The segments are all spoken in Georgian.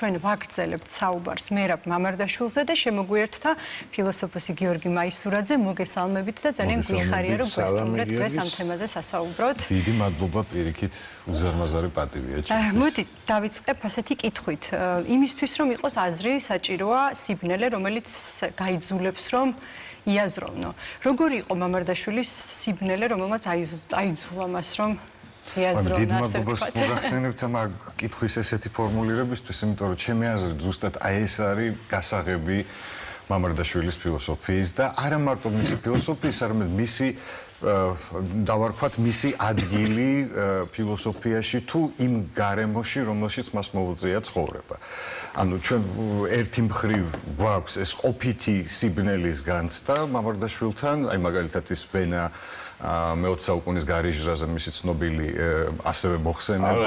ჩვენ ვაგრძელებთ საუბარს მერაბ მამარდაშვილზე და შემოგვიერთდა ფილოსოფოსი გიორგი მაისურაძე. მოგესალმებით და ძალიან გვიხარია რომ გვესწავლეთ დღეს ამ თემაზე სასაუბროთ. დიდი მადლობა პირიქით უზარმაზარი პატივია ჩემთვის. მოდი დავიწყებ ასეთი კითხვით. იმისთვის რომ იყოს აზრი საჭიროა სიბნელე, რომელიც გაიძულებს რომ იაზროვნო. როგორი იყო მამარდაშვილის სიბნელე, რომელმაც აიძულა მას რომ იაზროვნა, დიდი ასე მადლობა ვთქვათ. მოგახსენებთ ამ კითხვის ესეთი ფორმულირებისთვის, იმიტომ რომ ჩემი აზრით ზუსტად ეს არის გასაღები მამარდაშვილის ფილოსოფიის და არა მარტო მისი ფილოსოფიის, არამედ მისი დავარქვათ მისი ადგილი ფილოსოფიაში თუ იმ გარემოში, რომელშიც მას მოუწია ცხოვრება. ანუ ჩვენ ერთი მხრივ გვაქვს ეს ყოფითი სიბნელის განცდა მამარდაშვილთან, აი მაგალითად ის ვენა მე-20 საუკუნის გარეჟრაზე მისი ცნობილი ასევე მოხსენება.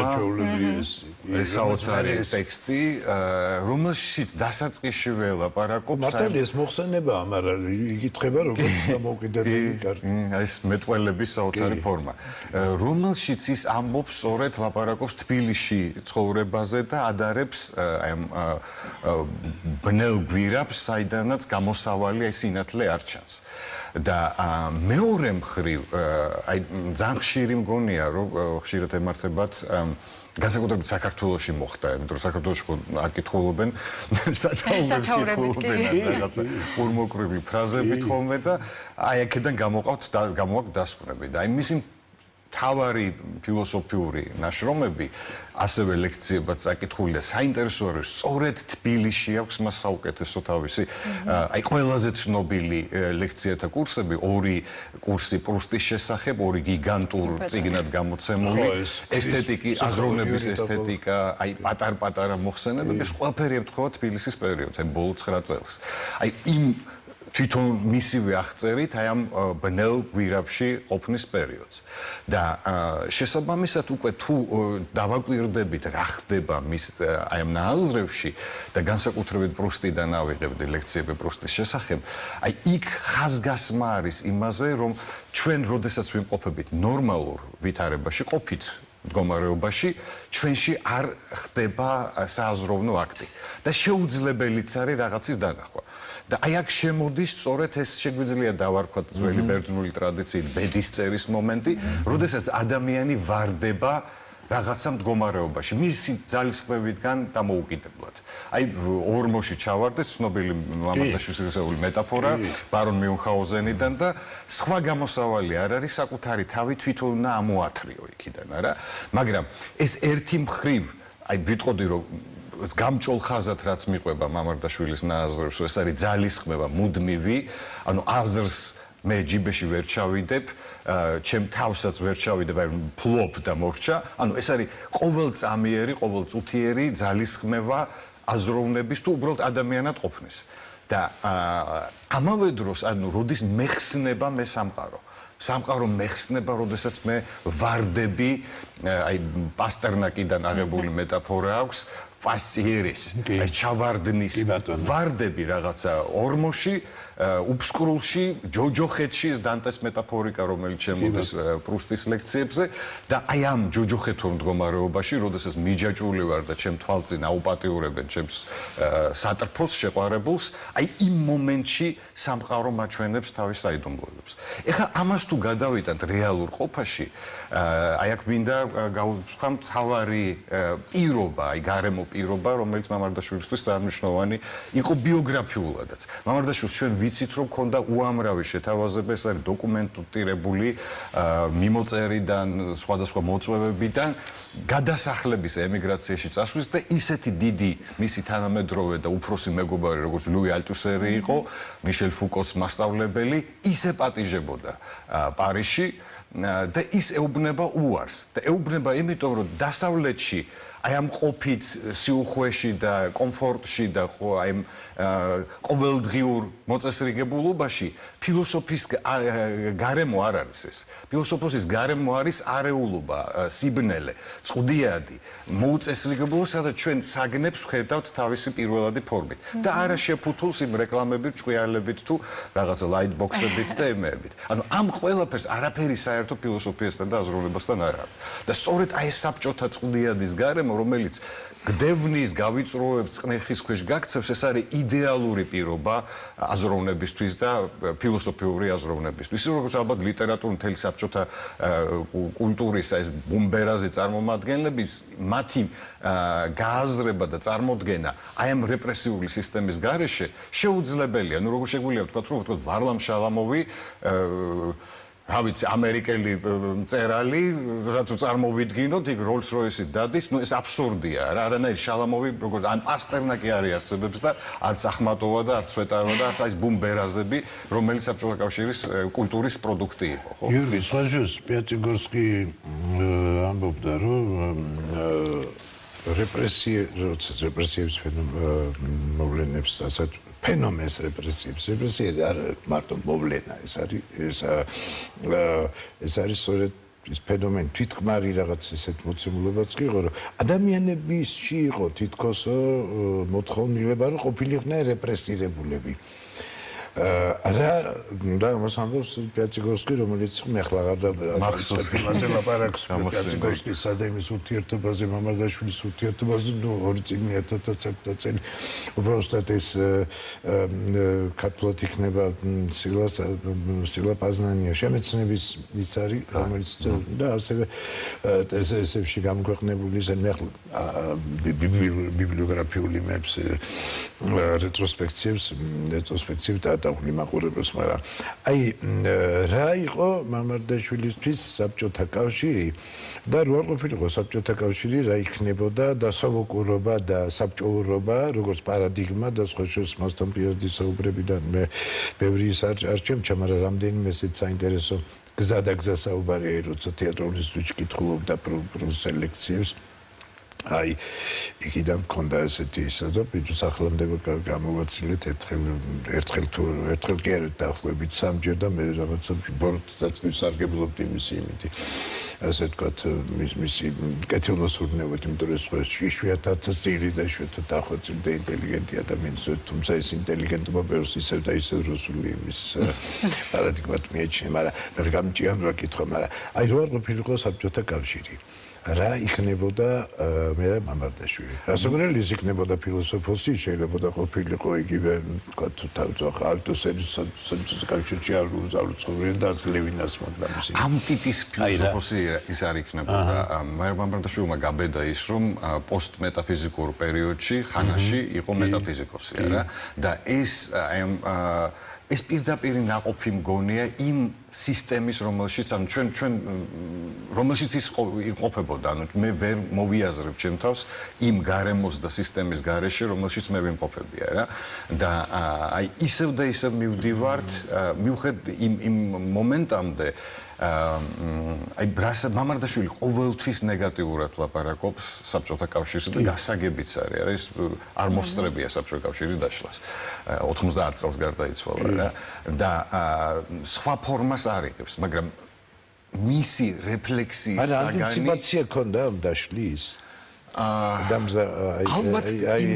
ეს საოცარი ტექსტი, რომელშიც დასაწყისში ველაპარაკობს. მართალია ეს მოხსენებაა, მაგრამ იკითხება როგორც დამოუკიდებელი კარტი. ეს მეტყველების საოცარი ფორმა, რომელშიც ის ამბობს, სწორედ ლაპარაკობს თბილისში ცხოვრებაზე და ადარებს აი ამ ბნელ გვირაბს, საიდანაც გამოსავალი აი სინათლე არ ჩანს. და მეორე მხრივ აი ძალიან ხშირი მგონია რომ ხშირად ემართებათ განსაკუთრებით საქართველოში მოხდა, იმიტომ რომ საქართველოში არ კითხულობენ სათაურებს კითხულობენ რაღაცა ურმოკრივი ფრაზებით ხოლმე და აი აქედან გამოაქვთ დასკვნები და აი მისი თავარი ფილოსოფიური ნაშრომები, ასევე ლექციებად საკითხული და საინტერესოა რომ სწორედ თბილისში აქვს მას საუკეთესო თავისი აი ყველაზე ცნობილი ლექციათა კურსები, ორი კურსი პრუსტის შესახებ, ორი გიგანტურ წიგნად გამოცემული, ესთეტიკი, აზროვნების ესთეტიკა, აი პატარ-პატარა მოხსენებები, ეს ყველაფერი ემთხვევა თბილისის პერიოდს, აი ბოლო 9 წელს. აი იმ თვითონ მისივე აღწერით აი ამ ბნელ გვირაბში ყოფნის პერიოდს. და შესაბამისად უკვე თუ დავაკვირდებით რა ხდება მის აი ამ ნაზრებში და განსაკუთრებით პრუსტიდან ავიღებდი ლექციები პრუსტის შესახებ, აი იქ ხაზგასმა არის იმაზე, რომ ჩვენ როდესაც ვიმყოფებით ნორმალურ ვითარებაში, ყოფით მდგომარეობაში, ჩვენში არ ხდება სააზროვნო აქტი და შეუძლებელიც არის რაღაცის დანახვა. და აი აქ შემოდის სწორედ ეს შეგვიძლია დავარქვათ ძველი ბერძნული ტრადიციით ბედისწერის მომენტი, როდესაც ადამიანი ვარდება რაღაცა მდგომარეობაში, მისი ძალისხმევიდან დამოუკიდებლად. აი ორმოში ჩავარდეს ცნობილი მამარდაშვილის მეტაფორა ბარონ მიუნხაუზენიდან და სხვა გამოსავალი არ არის, საკუთარი თავი თვითონ უნდა ამოათრიო იქიდან, არა? მაგრამ ეს ერთი მხრივ, აი ვიტყოდი რომ გამჭოლ ხაზად რაც მიყვება მამარდაშვილის ნაზრებს, ეს არის ძალისხმევა მუდმივი, ანუ აზრს მე ჯიბეში ვერ ჩავიდებ, ჩემ თავსაც ვერ ჩავიდებ, აი ფლოპ და მორჩა, ანუ ეს არის ყოველწამიერი, ყოველწუთიერი ძალისხმევა აზროვნების თუ უბრალოდ ადამიანად ყოფნის. და ამავე დროს, ანუ როდის მეხსნება მე სამყარო. სამყარო მეხსნება, როდესაც მე ვარდები, აი პასტერნაკიდან აღებული მეტაფორა აქვს, პასიერის, აი ჩავარდნის ვარდები რაღაცა ორმოში, უფსკრულში, ჯოჯოხეთში ეს დანტეს მეტაფორიკა, რომელიც შემოდის პრუსტის ლექციებზე და აი ამ ჯოჯოხეთურ მდგომარეობაში, როდესაც მიჯაჭვული ვარ და ჩემ თვალწინ აუპატიურებენ ჩემს სატრფოს შეყვარებულს, აი იმ მომენტში სამყარო მაჩვენებს თავის საიდუმლოებებს. ეხლა ამას თუ გადავიტანთ რეალურ ყოფაში, აი აქ მინდა გავუცხო თავარი პირობა, აი გარემო პირობა, რომელიც მამარდაშვილისთვის წარმმნიშვნელოვანი იყო ბიოგრაფიულადაც. მამარდაშვილს ჩვენ ვიცით, რომ ქონდა უამრავი შეთავაზება, ეს არის დოკუმენტირებული მიმოწერიდან, სხვადასხვა მოწვევებიდან, გადასახლების ემიგრაციაში წასვლის და ისეთი დიდი მისი თანამედროვე და უფროსი მეგობარი, როგორც ლუი ალტუსერი იყო, მიშელ ფუკოს მასწავლებელი, ისე პატიჟებოდა პარიზში და ის ეუბნება უარს. და ეუბნება იმიტომ, რომ დასავლეთში აი ამ ყოფით სიუხვეში და კომფორტში და აი ამ ყოველდღიურ მოწესრიგებულობაში ფილოსოფიის გარემო არ არის ეს. ფილოსოფიის გარემო არის არეულობა, სიბნელე, წვდიადი, მოუწესრიგებულობა, სადაც ჩვენ საგნებს ვხედავთ თავისი პირველადი ფორმით და არა შეფუთულს იმ რეკლამებით, ჭკვიალებით თუ რაღაცა ლაიტბოქსებით და ემეებით. ანუ ამ ყველაფერს არაფერი საერთო ფილოსოფიასთან და აზროვნებასთან არ აქვს. და სწორედ აი ეს საბჭოთა წვდიადის გარემო, რომელიც გდევნის გავიწროებს წნეხის ქვეშ გაქცევს, ეს არის იდეალური პირობა აზროვნებისთვის და ფილოსოფიური აზროვნებისთვის. ისე როგორც ალბათ ლიტერატურა მთელი საბჭოთა კულტურის ეს ბუმბერაზე წარმომადგენლების მათი გააზრება და წარმოდგენა აი ამ რეპრესიული სისტემის გარეშე შეუძლებელია. ნუ როგორ შეგვიძლია ვთქვათ, ვარლამ შალამოვი რა ვიცი, ამერიკელი მწერალი, რაც წარმოვიდგინოთ, იქ როლს-როისი დადის, ნუ ეს აბსურდია რა, არანაირი შალამოვი, როგორც ან პასტერნაკი არის არსებობს და არც ახმატოვა და არც სვეტაროვა და არც ეს ბუმბერაზები, რომელიც საბჭოთა კავშირის კულტურის პროდუქტი იყო, ხო? Yuri, სვაჟოს პიატიგორსკი ამბობდა, რომ რეპრესიების მოვლენებს ასეთ ფენომენს რეპრესიები არ მარტო მოვლენა, ეს არის სწორედ ის ფენომენი თვითკმარი რაღაც ესეთ მოცემულებაც კი იყო, რომ ადამიანებისში იყო თითქოს მოთხოვნილება, რომ ყოფილიყვნენ რეპრესირებულები. არა და მას ამბობს პიატიგორსკი, რომელიც მე ახლა მახსოვსზე ლაპარაკს პიატიგორსკის სადემის ურთიერთობაზე, მამარდაშვილის ურთიერთობაზე, ნუ ორი წიგნი ერთად წელი უბრალოდ ეს ქართულად იქნება სიგლა პაზნანია შემეცნების ის არის, რომელიც და ასევე TSS-ში გამოქვეყნებული ეს მე ახლა ბიბლიოგრაფიული მეებს რეტროსპექციებს მაყურებელს, მაგრამ აი რა იყო მამარდაშვილისთვის საბჭოთა კავშირი და რო არ ყოფილიყო საბჭოთა კავშირი, რა იქნებოდა და სავოკურობა და საბჭოურობა, როგორც პარადიგმა და სხვა მოსთან პირადი საუბრებიდან მე ბევრი ის არ ჩემჩა, მაგრამ რამდენიმე ესეც საინტერესო გზა და გზა საუბარია, როცა თეატრალისტუჩი კითხულობდა პროსელექციებს. აი იქიდან მქონდა ესეთი ისა და პირს ახლანდება გამოვაცილეთ ერთხელ კი არ დაახლოებით სამჯერ და მე რაღაცა ბოროტდაწვის სარგებლობდი მისი იმითი ასე ვთქვათ მისი კეთილმოსურნეობით, იმიტომ რომ ეს იშვიათად ძილი და იშვიათად დახვეწილი და ინტელიგენტი ადამიანს, თუმცა ეს ინტელიგენტობა ბევრს ისევ და ისევ რუსული იმის პარადიგმად მიეჩნია, მაგრამ მე გამჭიან რა კითხვა, მაგრამ აი რო არ ყოფილიყო საბჭოთა კავშირი რა იქნებოდა მე მამარდაშვილი. რასაკვირველია იქნებოდა ფილოსოფოსი, შეიძლება ყოფილიყო იგივე თქვა ალტოსერის საბჭოთა კავშირში არ უძალუწოვრიან და ლევინას მაგრამ ის ამ ტიპის ფილოსოფოსი ის არ იქნებოდა. მამარდაშვილმა გაბედა ის, რომ პოსტმეტაფიზიკურ პერიოდში ხანაში იყო მეტაფიზიკოსი, არა? და ეს პირდაპირ ნაყოფი მგონია იმ სისტემის, რომელშიც ანუ ჩვენ რომელშიც ის იყოფებოდა, ანუ მე ვერ მოვიაზრებ ჩემ თავს იმ გარემოს და სისტემის გარეშე, რომელშიც მე ვიმყოფებია რა. და აი ისევ და ისევ მივდივართ მიუხედავად იმ მომენტამდე აი მამარდაშვილი ყოველთვის ნეგატიურად ლაპარაკობს საბჭოთა კავშირზე და გასაგებიც არის არ მოსწრებია საბჭოთა კავშირის დაშლას 90 წელს გარდაიცვალა რა და სხვა ფორმას არ იღებს, მაგრამ მისი რეფლექსიის საგანი ანტიციპაცია ქონდა ამ დაშლის ალბათ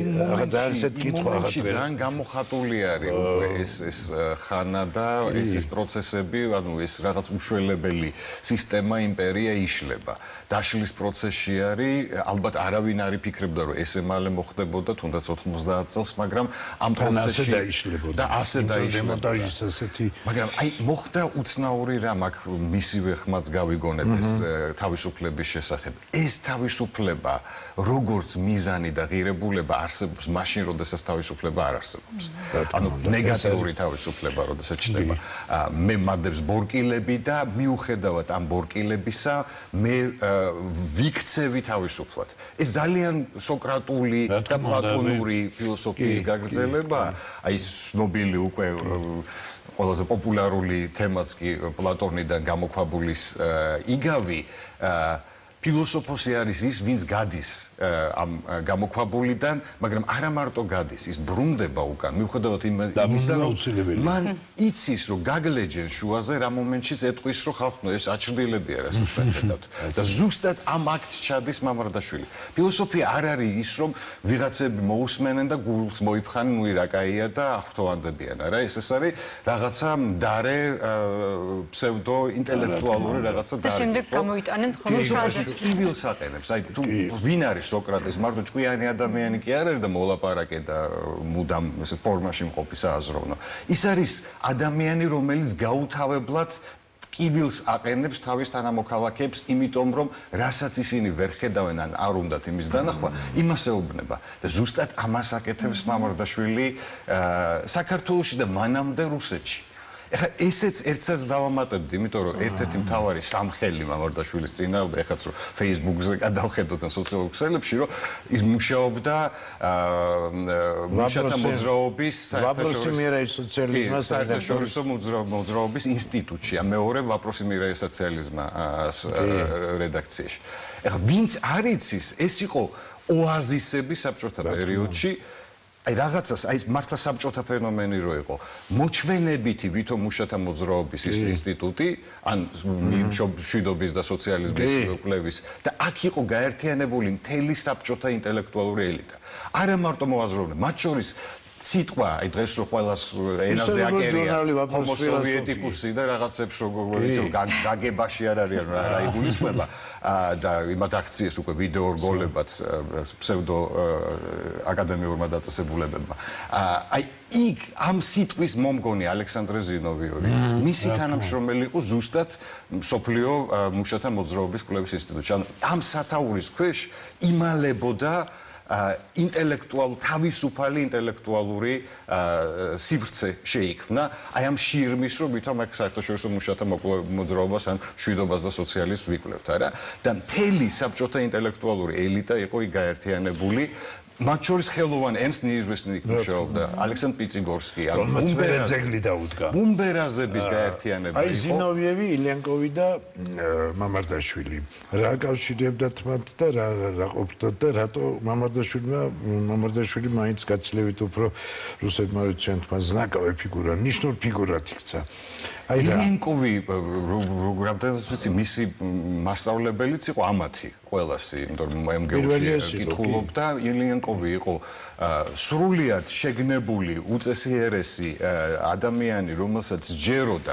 ძალიან გამოხატული არის უკვე ეს ხანა და ეს პროცესები, ანუ ეს რაღაც უშველებელი სისტემა, იმპერია იშლება. დაშლის პროცესში არის, ალბათ არავინ არ იფიქრებდა, რომ ეს მალე მოხდებოდა, თუნდაც 90 წელს, მაგრამ ამ პროცესში და ასე დაიშლება. მაგრამ აი მოხდა უცნაური რამ, აქ მისივე ხმაც გავიგონეთ ეს თავისუფლების შესახებ. ეს თავისუფლება როგორც მიზანი და ღირებულება არსებობს მაშინ, როდესაც თავისუფლება არ არსებობს. ანუ ნეგატიური თავისუფლება, როდესაც ჩნდება. მე მადებს ბორკილები და მიუხედავად ამ ბორკილებისა, მე ვიქცევი თავისუფლად. ეს ძალიან სოკრატული და პლატონური ფილოსოფიის გაგრძელება, აი ცნობილი უკვე ყველაზე პოპულარული თემაც კი პლატონიდან გამოქვაბულის იგავი ფილოსოფოსი არის ის, ვინც გადის ამ გამოქვაბულიდან, მაგრამ არა მარტო გადის, ის ბრუნდება უკან, მიუხედავად იმისა, რომ მან იცის, რომ გაგლეჯენ შუაზე რა მომენტშიც ეტყვის, რომ ხალხო ეს აჩრდილებია, რასაც ხედავთ. და ზუსტად ამ აქტს ჩადის მამარდაშვილი. ფილოსოფია არ არის ის, რომ ვიღაცები მოусმენენ და გულს მოიფხნენ, ნუ რა კაია და აღფრთოვანდებიან, არა, ეს არის რაღაცა მდარე ფსევდო ინტელექტუალური რაღაცა და შემდეგ გამოიტანენ ხოლმე ცივილს აყენებს. აი თუ ვინ არის სოკრატეს, მარტო ჭკვიანი ადამიანი კი არ არის და მოლაპარაკე და მუდამ ეს ფორმაში მყოფი სააზროვნო. ის არის ადამიანი, რომელიც გაუთავებლად კივილს აყენებს თავის თანამოქალაქეებს, იმიტომ რომ რასაც ისინი ვერ ხედავენ ან არ უნდათ იმის დანახვა, იმას ეუბნება. და ზუსტად ამას აკეთებს მამარდაშვილი საქართველოში და მანამდე რუსეთში. ეხლა ესეც ერთსაც დავამატებდი, იმიტომ რომ ერთ-ერთი მთავარი სამხელი მამარდაშვილის წინააღმდეგ, ეხლაც რომ Facebook-ზე გადავხედოთ და სოციალურ ქსელებში, რომ ის მუშაობდა მუშათა მოძრაობის საერთაშორისო მოძრაობის ინსტიტუტში, მეორე ვაპროსი მირაი სოციალიზმას რედაქციაში. ეხლა ვინც არ იცის, ეს იყო ოაზისები საბჭოთა პერიოდში. აი რაღაცას, აი მართლა საბჭოთა ფენომენი რო იყო. მოჩვენებითი ვითომ მუშათა მოძრაობის ის ინსტიტუტი, ან მშვიდობის და სოციალიზმის კვლევის და აქ იყო გაერთიანებული მთელი საბჭოთა ინტელექტუალური ელიტა. არა მარტო მოაზროვნე, მათ შორის სიტყვა, აი დღეს რო ყველას ენაზე აკერია, ჰომოსოვიეტიკუსი და რაღაცებს როგორ იცი, გაგებაში არ არის რა იგულისხმება და იმათ აქციეს უკვე ვიდეო რგოლებად ფსევდო აკადემიურმა დაწესებულებებმა. აი იქ ამ სიტყვის მომგონი ალექსანდრე ზინოვიოვი, მისი თანამშრომელი იყო ზუსტად მსოფლიო მუშათა მოძრაობის კვლევის ინსტიტუტში. ანუ ამ სათაურის ქვეშ იმალებოდა თავისუფალი ინტელექტუალური სივრცე შეიქმნა აი ამ შირმის რომ ვითომ აქ საერთაშორისო მუშათა მოძრაობას ან მშვიდობას და სოციალიზმს ვიკვლევთ არა და მთელი საბჭოთა ინტელექტუალური ელიტა იყო იქ გაერთიანებული მათ შორის ხელოვან ernst neizvestnik მუშაობდა ალექსანდრ პიციგორსკი ან ბუმბერაზების გაერთიანება აი ზინოვიევი ილიანკოვი და მამარდაშვილი რა კავშირებდათ მათ და რა ყოფდათ და რატო მამარდაშვილი მაინც გაცილებით უფრო რუსებმა რიცენტმა ზნაკავი ფიგურა ნიშნულ ფიგურად იქცა აი ილიანკოვი რამდენად ვიცი მისი მასწავლებელიც იყო ამათი ყველასი იმიტომ რომ MGU-ში კითხულობდა ილიანკოვი იყო სრულიად შეგნებული უწესიერესი ადამიანი რომელსაც ჯეროდა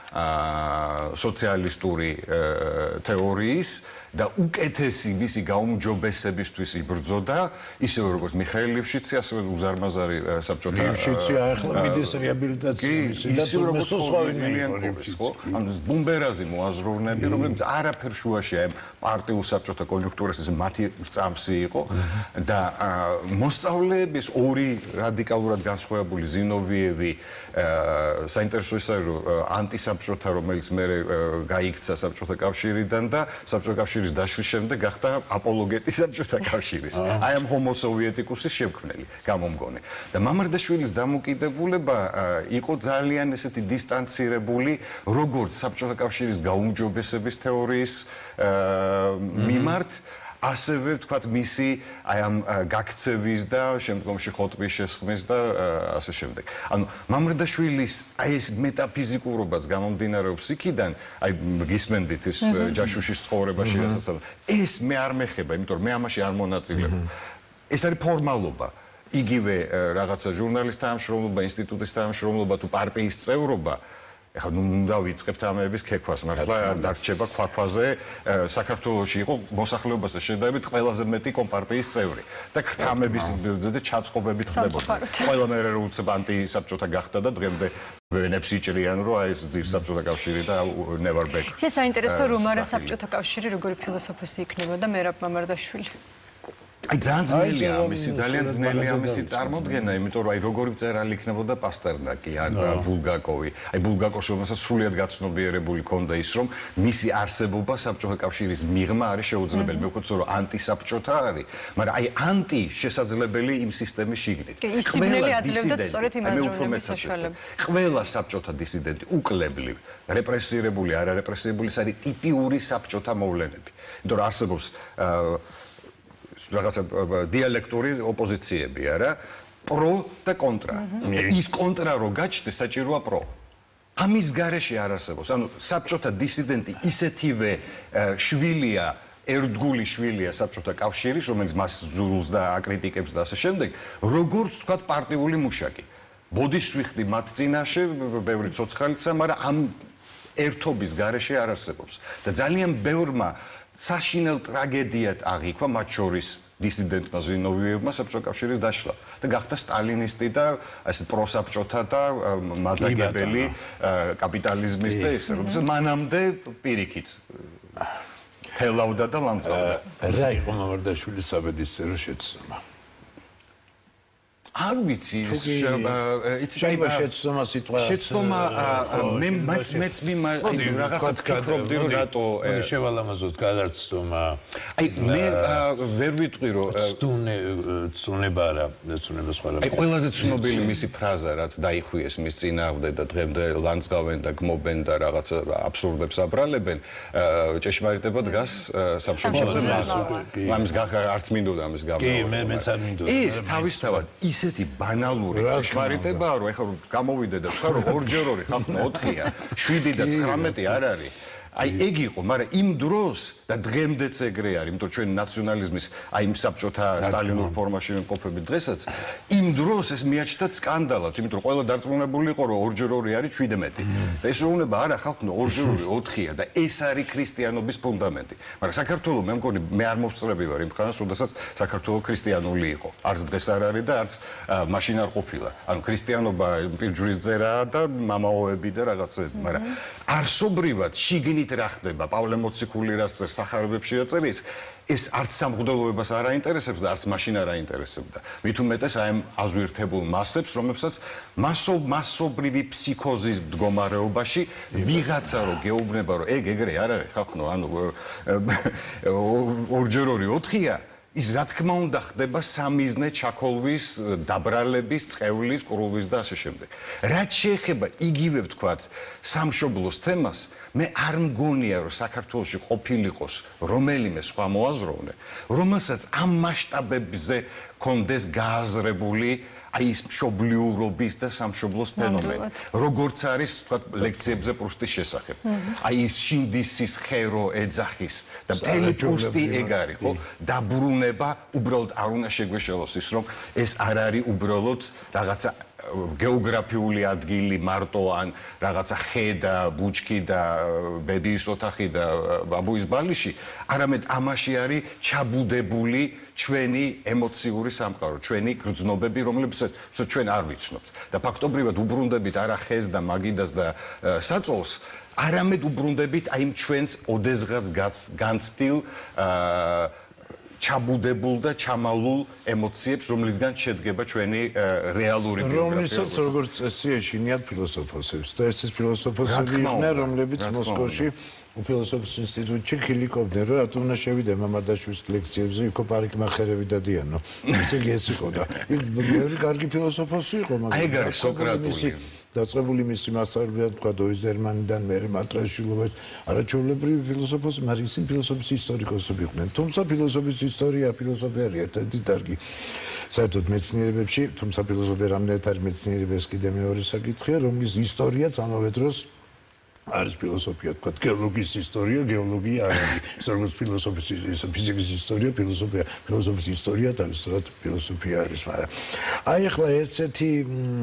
სოციალისტური თეორიის და უკეთესი მისი გაუმჯობესებისთვის იბრძოდა ისე როგორც მიხაილ ლიფშიცი ასევე უზარმაზარი საბჭოთა ლიფშიცი ახლა მიდის რეაბილიტაციაში და ილიანკოვის ხო ანუ ბუმბერაზი მოაზროვნეები რომლებიც არაფერ შუაში აი პარტიულ საბჭოთა კონjunktურას ეს მათი რწამსი იყო და მოსწავლეების ორი რადიკალურად განსხვავებული ზინოვიევი საინტერესო ის არის რომ ანტისაბჭოთა რომელიც მე გაიქცა საბჭოთა კავშირიდან და საბჭოთა კავშირის დაშლის შემდეგ გახდა აპოლოგეტი საბჭოთა კავშირის. აი ამ ჰომოსოვიეტიკუსის შემქმნელი, გამომგონი. და მამარდაშვილის დამოკიდებულება იყო ძალიან ესეთი დისტანცირებული, როგორც საბჭოთა კავშირის გაუმჯობესების თეორიის მიმართ, ასევე ვთქვათ მისი აი ამ გაქცევის და შემდგომში ხოტბის შესხმის და ასე შემდეგ. ანუ მამრდაშვილის აი ეს მეტაფიზიკურობაც გამომდინარეობს იქიდან, აი გისმენდით ის ჯაშუშის ცხოვრებაში რასაც ეს მე არ მეხება, იმიტომ რომ მე ამაში არ მონაწილეობ. ეს არის ფორმალობა. იგივე რაღაცა ჟურნალისტთა თანამშრომლობა, ინსტიტუტის თანამშრომლობა თუ პარტიის წევრობა ეხლა ნუ უნდა ვიწყებთ ამების ქექვას, მართლა არ დარჩება ქვაქვაზე საქართველოში იყო მოსახლეობასთან შედარებით ყველაზე მეტი კომპარტიის წევრი და ქრთამების და ჩაწყობებით ხდებოდა. ყველა მერე უცებ ანტისაბჭოთა გახდა და დღემდე ვენებს იჭრიან რომ აი ეს ძირ საბჭოთა კავშირი და never back. ეს საინტერესო რომ არა საბჭოთა კავშირი როგორი ფილოსოფოსი იქნება და მერაბ მამარდაშვილი. აი ძალიან ძნელია მისი წარმოდგენა, იმიტომ რომ აი როგორი მწერალი იქნებოდა პასტერნაკი ან ბულგაკოვი. აი ბულგაკოვს რომელსაც სრულიად გაცნობიერებული ქონდა ის რომ მისი არსებობა საბჭოთა კავშირის მიღმა არის შეუძლებელი. მე ვქოთ რომ ანტისაბჭოთა არის, მაგრამ აი ანტი შესაძლებელი იმ სისტემის შიგნით. ის სიბნელი აძლევდა სწორედ იმ აზროვნების საშუალებას. ყველა საბჭოთა დისიდენტი უკლებლივ, რეპრესირებული, არარეპრესირებული, ეს არის ტიპიური საბჭოთა მოვლენები. იმიტომ რომ არსებობს რაღაცა დიალექტური ოპოზიციები, არა? პრო და კონტრა. ის კონტრა რო გაჩნდეს, საჭიროა პრო. ამის გარეშე არ არსებობს. ანუ საბჭოთა დისიდენტი ისეთივე შვილია, ერთგული შვილია საბჭოთა კავშირის, რომელიც მას ზულს და აკრიტიკებს და ასე შემდეგ, როგორც თქვათ პარტიული მუშაკი. ბოდის ვიხდი მათ წინაშე, ბევრი ცოცხალიცა, მაგრამ ამ ერთობის გარეშე არ არსებობს. და ძალიან ბევრმა საშინელ ტრაგედიად აღიქვა მათ შორის დისიდენტმა ჟინოვიევმა საბჭოთა კავშირის დაშლა და გახდა სტალინისტი და ასე პროსაბჭოთა და მაძაგებელი კაპიტალიზმის და ეს როდესაც მანამდე პირიქით თელავდა და ლანძღავდა. რა იყო მამარდაშვილის საბედისწერო შეცდომა? არ ვიცი ის შეიძლება შეცდომა სიტყვა შეცდომა მე მეც რაღაცა ფიქრობდი რომ რატო შევალამაზოთ გადაცდომა აი მე ვერ ვიტყვი რომ ცუნება არა ცუნება სხვა რა აი ყველაზე ცნობილი მისი ფრაზა რაც დაიხუიეს მის წინააღმდეგ და დღემდე ლანძღავენ და გმობენ და რაღაცა აბსურდებს აბრალებენ ჭეშმარიტება დგას სამშობლოზე ამის არც მინდოდა ამის გამო კი მეც არ მინდოდა ეს თავისთავად ისეთი ბანალური ჭეშმარიტებაა რომ ეხლა გამოვიდე და თქვა რომ 2x2 ხალხმა 4-ია 7 და 19 არ არის აი ეგ იყო მაგრამ იმ დროს და დღემდეც ეგრე არის იმიტომ ჩვენ ნაციონალიზმის აი იმ საბჭოთა სტალინურ ფორმაში ვიმყოფებით დღესაც იმ დროს ეს მიაჩნდა სკანდალად იმიტომ რომ ყველა დარწმუნებული იყო რომ 2x2 არის 17 და ეს რომ უნდა არა ხალხო 2x2 4-ია და ეს არის ქრისტიანობის ფუნდამენტი მაგრამ საქართველოს მე მგონი მე არ მოვწრები ვარ იმ ხანას როდესაც საქართველოს ქრისტიანული იყო არც დღეს არ არის და არც მაშინ არ ყოფილა ანუ ქრისტიანობა პირჯვრის წერაა და მამაოები და რაღაცები მაგრამ არსობრივად შიგნით რა ხდება პავლე მოციქული რას წერს სახარებებში რა წერის ეს არც სამღვდელოებას არ აინტერესებს და არც მაშინ არ აინტერესებდა მით უმეტეს აი ამ აზვირთებულ მასებს რომლებსაც მასობრივი ფსიქოზის მდგომარეობაში ვიღაცა რო გეუბნება რომ ეგრე არ არის ხალხო ანუ 2x2 4-ია ის რა თქმა უნდა ხდება სამიზნე ჩაქოლვის, დაბრალების, წყევლის, ყრულის და ასე შემდეგ. რაც შეეხება იგივე ვთქვათ სამშობლოს თემას, მე არ მგონია რომ საქართველოში ყოფილიყოს რომელიმე სხვა მოაზროვნე, რომელსაც ამ მასშტაბებზე კონდეს გააზრებული აი ის მშობლიურობის და სამშობლოს ფენომენი. როგორც არის თქვათ ლექციებზე პრუსტის შესახებ. აი ის შინდისის ხერო ეძახის და მთელი პრუსტი ეგ არის, ხო? დაბრუნება უბრალოდ არ უნდა შეგვეშალოს ის რომ ეს არ არის უბრალოდ რაღაცა გეოგრაფიული ადგილი მარტო ან რაღაცა ხე და ბუჩქი და ბებიის ოთახი და ბაბუის ბალიში, არამედ ამაში არის ჩაბუდებული ჩვენი ემოციური სამყარო, ჩვენი გრძნობები, რომლებსაც ჩვენ არ ვიცნობთ. და ფაქტობრივად უბრუნდებით არა ხეს და მაგიდას და საწოლს, არამედ უბრუნდებით აი იმ ჩვენს ოდესღაც განცდილ ჩაბუდებულ და ჩამალულ ემოციებს, რომლისგან შედგება ჩვენი რეალური ბიოგრაფია. რომლითაც როგორც წესი ეშინიათ ფილოსოფოსებს და ეს ფილოსოფოსები იყვნენ, რომლებიც მოსკოვში ფილოსოფიის ინსტიტუტში ხილიკობდნენ, რომ რატომ უნდა შევიდე მამარდაშვილის ლექციებზე, იქ პარიკმახერები დადიანო. ესე იგი ეს იყო და იგი კარგი ფილოსოფოსი იყო, მაგრამ აი გარი სოკრატული დაწყებული მისი მასწავლებლად თქვა დოიზერმანიდან მერე მატრაშვილობაც არაჩვეულებრივი ფილოსოფოსი, მაგრამ ისინი ფილოსოფიის ისტორიკოსები იყვნენ. თუმცა ფილოსოფიის ისტორია, ფილოსოფია არის ერთ-ერთი დარგი საერთოდ მეცნიერებებში, თუმცა ფილოსოფია რამდენად არის მეცნიერების კიდე მეორე საკითხია, რომლის ისტორიაც ამავე დროს არის ფილოსოფია, თქვა გეოლოგიის ისტორია, გეოლოგია არ არის, როგორც ფილოსოფიის ფიზიკის ისტორია, ფილოსოფიის ისტორია თავისთავად ფილოსოფია არის, მაგრამ აი ახლა ერთ-ერთი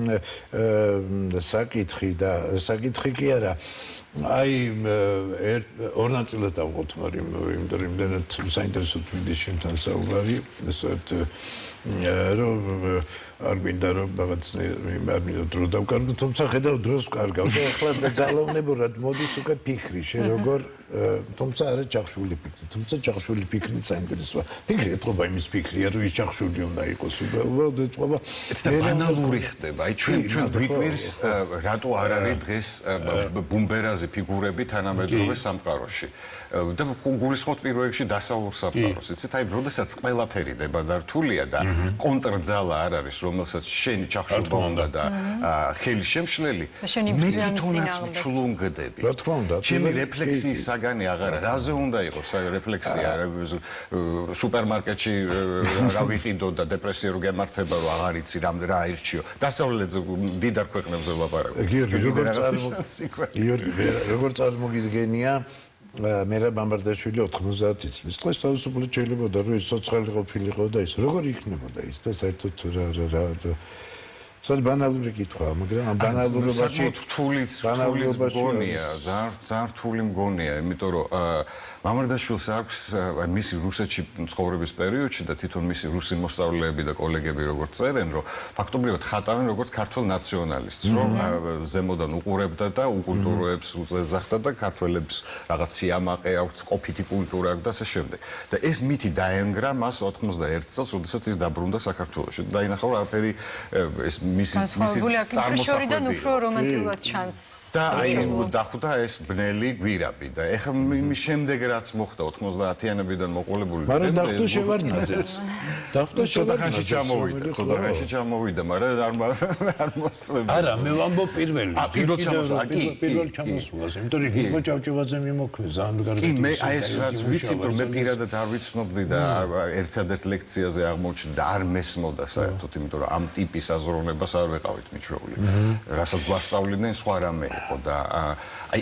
საკითხი კი არა აი ორ ნაწილად ავყოთ, მაგრამ იმდენად საინტერესო თვიდის შენთან საუბარი, ესეთ რომ არ მინდა რომ რაღაცნაირად დრო დავკარგო, თუმცა ხედავ დროს ვკარგავ და ახლა ძალაუნებურად მოდის უკვე ფიქრი, შე როგორ თუმცა არა ჩახშული ფიქრი, თუმცა ჩახშული ფიქრი საინტერესოა. ფიქრი ეთყობა იმის ფიქრია, რომ ის ჩახშული უნდა იყოს, უბრალოდ ეთყობა და ბანალური ხდება. აი ჩვენ გვიკვირს რატო არ არის დღეს ბუმბერაზე ფიგურები თანამედროვე სამყაროში. და გულისხმობთ პირველ რიგში დასავლურ სამყაროს. იცით, აი, როდესაც ყველაფერი დებადართულია და კონტრძალა არ არის, რომელსაც შენი ჩახშობა უნდა და ხელი შემშლელი, მე თვითონაც მჩლუნგდები. რა თქმა უნდა, ჩემი რეფლექსიის საგანი აღარა, რაზე უნდა იყოს აი რეფლექსია, სუპერმარკეტში რა ვიყიდო და დეპრესია რო გემართება, რომ აღარ იცი რა აირჩიო. დასავლეთზე დიდარ ქვეყნებზე ვლაპარაკობ. გიორგი, როგორ წარმოგიდგენია მერაბ მამარდაშვილი 90 წლის დღეს თავისუფლად შეიძლება რომ ის ცოცხალი ყოფილიყო და ის როგორ იქნებოდა ის და საერთოდ რა სად ბანალური კითხვაა, მაგრამ ამ ბანალურობაში რთულის მგონია, ძალიან რთული მგონია, იმიტომ რომ მამარდაშვილს აქვს მისი რუსეთში ცხოვრების პერიოდში და თვითონ მისი რუსი მოსწავლეები და კოლეგები როგორც წერენ, რომ ფაქტობრივად ხატავენ როგორც ქართველ ნაციონალისტს, რომ ზემოდან უყურებდა და უკულტუროებს უძახდა და ქართველებს რაღაც სიამაყე აქვს, ყოფითი კულტურა აქვს და ასე შემდეგ. და ეს მითი დაენგრა მას 91 წელს, როდესაც ის დაბრუნდა საქართველოში. დაინახა რომ არაფერი ეს მისი წარმოშობიდან უფრო რომანტიკულად ჩანს. და აი დახვდა ეს ბნელი გვირაბი და ეხლა იმის შემდეგ რაც მოხდა 90-იანებიდან მოყოლებული მაგრამ დახვდა შევარდნაძეც დახვდა შევარდნაძე ხოდახანში ჩამოვიდა მაგრამ არ მოსწრებია არა მე ვამბობ პირველი პირველ ჩამოსულას იმიტომ რომ გიგო ჭავჭავაძე მიმოქმე ძალიან კარგი კი მე აი ეს რაც ვიცი რომ მე პირადად არ ვიცნობდი და ერთადერთ ლექციაზე აღმოჩნდა და არ მესმოდა საერთოდ იმიტომ რომ ამ ტიპის აზროვნებას არ ვეყავით მიჩვეული რასაც გვასწავლიდნენ სხვა რამე და აი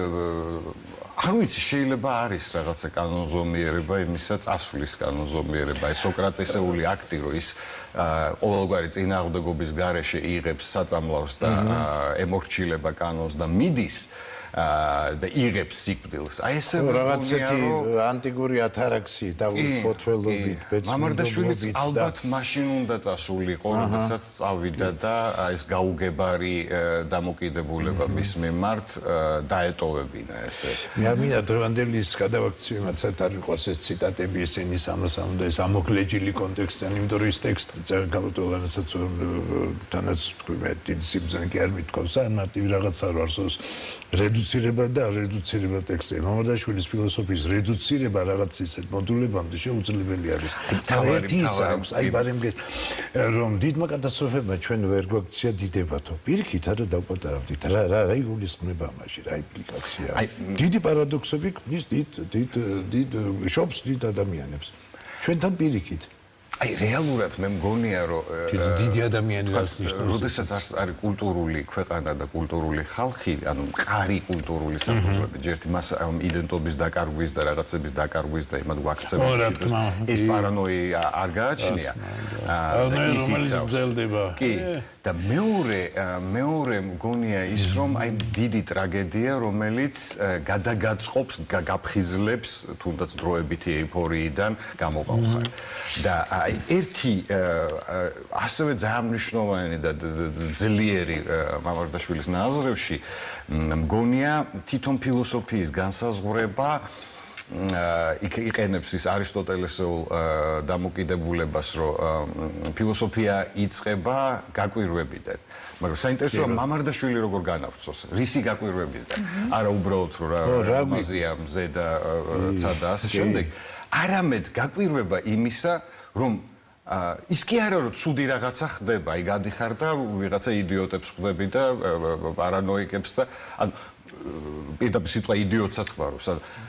არ ვიცი შეიძლება არის რაღაცა კანონზომიერება იმისა წასვლის კანონზომიერება ეს სოკრატესეული აქტი რომ ის ყოველგვარი წინააღმდეგობის გარეშე იღებს საწამლავს და ემორჩილება კანონს და მიდის და იღებს სიკვდილს. აი ესე რაღაცეთი ანტიკური ათარაქსი და ფოთველობით ბეწვიდობობით მამარდაშვილიც ალბათ მაშინ უნდა წასულიყო, როდესაც წავიდა და ეს გაუგებარი დამოკიდებულება მის მიმართ დაეტოვებინა ესე. მე არ მინდა დრევანდელის გადავაქცევი მაცად არ ვიყოს ეს ციტატები ესენი სამასამ და ეს ამოკლეჯილი კონტექსტთან, იმიტომ რომ ის ტექსტი წერგალოტოლანასაც თანაც თქვი მე დიდი სიმბზენ კი არ მithქვავს, ან მარტივი რაღაცა რო არსოს რედუცირება და რედუცირება ტექსტი. მამარდაშვილის ფილოსოფიის რედუცირება რაღაც ისეთ მოდულებამდე შეუძლებელი არის. თავი აქვს, აი ბარემგე რომ დიდმა კატასტროფებმა ჩვენ ვერ გვაქცია დიდებათო. პირიქით არა დავპატარავდით. რა იგულისხმება ამაში, რა იმპლიკაცია. აი დიდი პარადოქსები ქმნის დიდ შობს დიდ ადამიანებს. ჩვენთან პირიქით. აი რეალურად მე მგონია რომ დიდი ადამიანი რაც ნიშნავს როდესაც არის კულტურული ქვეყანა და კულტურული ხალხი ანუ მყარი კულტურული საფუძველი ჯერთ მას იდენტობის დაკარგვის და რაღაცების დაკარგვის და იმად გვაქცევაში ეს პარანოია არ გააჩნია და ისიც კი და მეორე მგონია ის რომ აი დიდი ტრაგედია რომელიც გადაგაწყობს გაფხიზლებს თუნდაც დროებითი ეიფორიიდან გამოყავხარ და აი ერთი ასევე ძალიან მნიშვნელოვანი და ძლიერი მამარდაშვილის ნაზრებში მგონია თვითონ ფილოსოფიის განსაზღვრება იყენებს ის არისტოტელესეულ დამოკიდებულებას რომ ფილოსოფია იწყება გაკვირვებიდან მაგრამ საინტერესოა მამარდაშვილი როგორ განავრცოს რისი გაკვირვებიდან არა უბრალოდ რა მაზია მზე და ცადა ასე შემდეგ არამედ გაკვირვება იმისა რომ ის კი არა რომ ცუდი რაღაცა ხდება, აი გადიხარ და ვიღაცა იდიოტებს ხვდები და პარანოიკებს და ანუ პირდაპირ სიტყვა იდიოტსაც ხმარობს.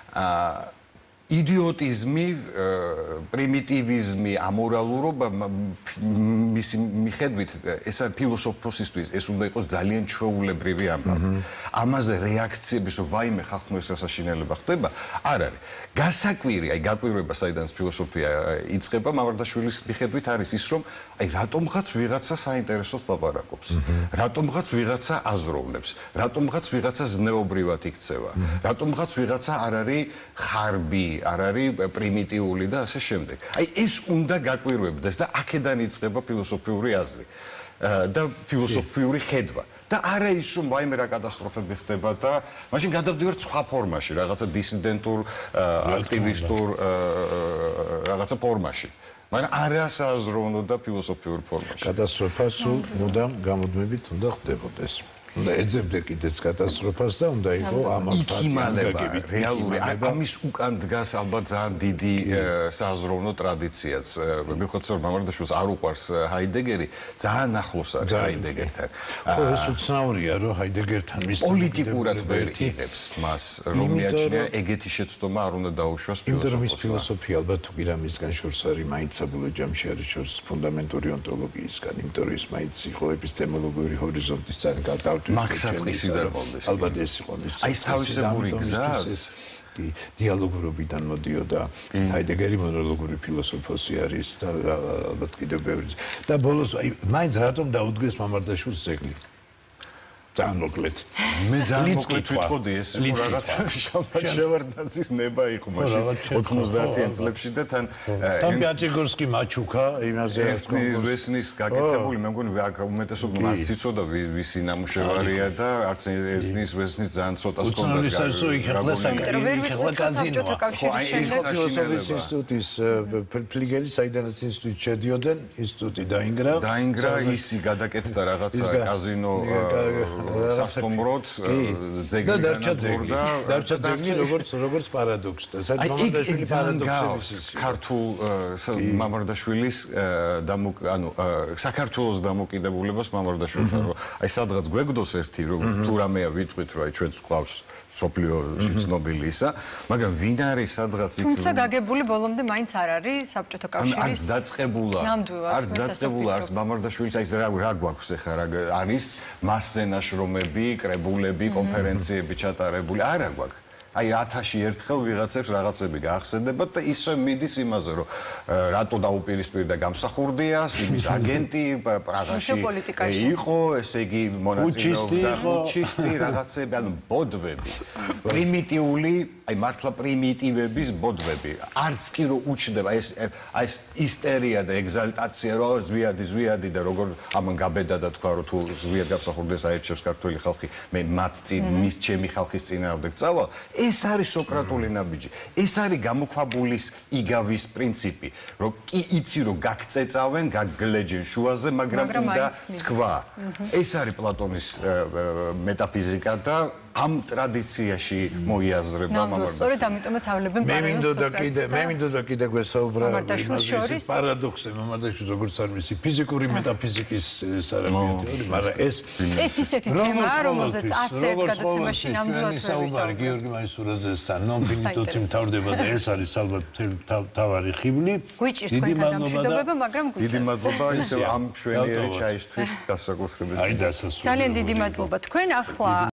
იდიოტიზმი, პრიმიტივიზმი, ამორალურობა მისი მიხედვით ეს ფილოსოფოსისთვის ეს უნდა იყოს ძალიან ჩვეულებრივი ამბავი. ამაზე რეაქციების რომ ვაიმე ხალხმა ეს სასაშინელება ხდება, არ არის. გასაკვირი, აი გაკვირვება საიდანაც ფილოსოფია იწყება, მამარდაშვილის მიხედვით არის ის რომ აი რატომღაც ვიღაცა საინტერესოდ ლაპარაკობს. რატომღაც ვიღაცა აზროვნებს, რატომღაც ვიღაცა ზნეობრივად იქცევა, რატომღაც ვიღაცა არ არის ხარბი არ არის პრიმიტიული და ასე შემდეგ. აი ეს უნდა გაკვირვებდეს და აქედან იწყება ფილოსოფიური აზრი და ფილოსოფიური ხედვა. და არა ის რომ ვაიმე რა კატასტროფები ხდება და მაშინ გადავდივართ სხვა ფორმაში, რაღაცა დისიდენტურ, აქტივისტურ რაღაცა ფორმაში. მაგრამ არა საზროვნო და ფილოსოფიურ ფორმაში. კატასტროფა სულ მუდამ გამოდმებით უნდა ხდებოდეს. უნდა ეძებდე კიდეც კატასტროფას და უნდა იყო ამალფატი რეალური ამის უკან დგას ალბათ ძალიან დიდი საზროვნო ტრადიციაც მიხოც რომ მამარდაშვილს არ უყვარს ჰაიდეგერი ძალიან ახლოს არის ჰაიდეგერთან ხო ეს უცნაურია რომ ჰაიდეგერთან მის პოლიტიკურად ვერ იღებს მას რომ მიაჩნია ეგეთი შეცდომა არ უნდა დაუშვას ფილოსოფიას ფილოსოფია ალბათ თუ კი რამისგან შორს არის მაინც საბოლოო ჯამში არის შორს ფუნდამენტური ონტოლოგიისგან იმიტომ რომ ის მაინც იყო ეპისტემოლოგიური ჰორიზონტის ძალიან მაგსაწყისი და როლდეს. ალბათ ეს იყო ის. აი თავისებური გზაც კი დიალოგურობიდან მოდიოდა. ჰაიდეგერი მონოლოგური ფილოსოფოსი არის და ალბათ კიდევ ბევრი. და ბოლოს აი მაინც რატომ დაუდგეს მამარდაშვილს ძეგლი? ძალიან მოკლედ. მე ძალიან მოკლედ ვიტყოდი ეს რაღაცა შევარდნაძის ნება იყო მაშინ 90-იან წლებში და თან პიატიგორსკი მაჩუკა იმაზე ვესნის გაკეთებული მე მგონი აქ უმეტესობა არც იცოდა ვისი ნამუშევარია და არც ესნის ვესნის ძალიან ცოტა სკოლა ფილოსოფიის ინსტიტუტის ფლიგელი საიდანაც ინსტიტუტი შედიოდნენ ინსტიტუტი დაინგრა ისი გადაკეთდა რაღაცა კაზინო სასტუმროდ ძეგლი დარჩა ძეგლი როგორც პარადოქსი და საერთოდ მამარდაშვილი პარადოქსების ქართულ მამარდაშვილის ანუ საქართველოს დამოკიდებულებას მამარდაშვილთან რომ აი სადღაც გვეგდოს ერთი რომ თუ რამეა ვიტყვით რომ აი ჩვენს ყავს სოფლიოში ცნობილი ისა მაგრამ ვინ არის სადღაც იქ თუმცა გაგებული ბოლომდე მაინც არ არის საბჭოთა კავშირის არც დაწყებულა არც მამარდაშვილის აი რა გვაქვს ახლა რა არის მასზე ნაშრომები, კრებულები, კონფერენციები ჩატარებული არა გვაქვს. აი 1000-ში ერთხელ ვიღაცებს რაღაცები გაახსენებათ და ისე მიდის იმაზე რომ რატო დაუპირისპირდა გამსახურდიას, იმის აგენტი პრაღაში იყო, ესე იგი მონაწილეობდა უჩისტი რაღაცები, ანუ ბოდვები. პრიმიტიული, აი მართლა პრიმიტივების ბოდვები. არც კი რომ უჩნდება ეს ისტერია და ეგზალტაცია რომ ზვიადი და როგორ ამან გაბედა და თქვა რომ თუ ზვიად გამსახურდიას აერჩევს ქართული ხალხი, მე მათ წინ მის ჩემი ხალხის წინააღმდეგ წავალ. ეს არის სოკრატული ნაბიჯი. ეს არის გამოქვაბულის იგავის პრინციპი, რომ კი იცი რომ გაგწეწავენ, გაგლეჯენ შუაზე, მაგრამ უნდა თქვა. ეს არის პლატონის მეტაფიზიკა და ამ ტრადიციაში მოიაზრება მამარდაშვილი. სწორედ ამიტომაც ავლებენ პარადოქსს. მე მინდოდა კიდე გვესაუბრა იმაზე პარადოქსი მამარდაშვილს როგორც არის მისი ფიზიკური მეტაფიზიკის სარამია თეორია, მაგრამ ეს ისეთი თემაა, რომელზეც ასე გადაცემაში ნამდვილად ვისაუბარი გიორგი მაისურაძესთან, non finituti მთავრდება და ეს არის ალბათ თავარი ხიბლი. დიდი მადლობა, მაგრამ დიდი მადლობა ისევ ამ შვენიერი ჩაისთვის გასაკუთრებით. აი დასასრული. ძალიან დიდი მადლობა თქვენ ახლა